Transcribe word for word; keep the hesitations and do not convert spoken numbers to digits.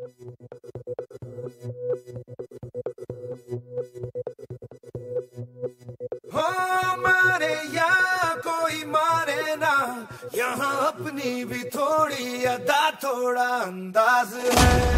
हो मारे या कोई मारे ना, यहाँ अपनी भी थोड़ी अदा थोड़ा अंदाज है।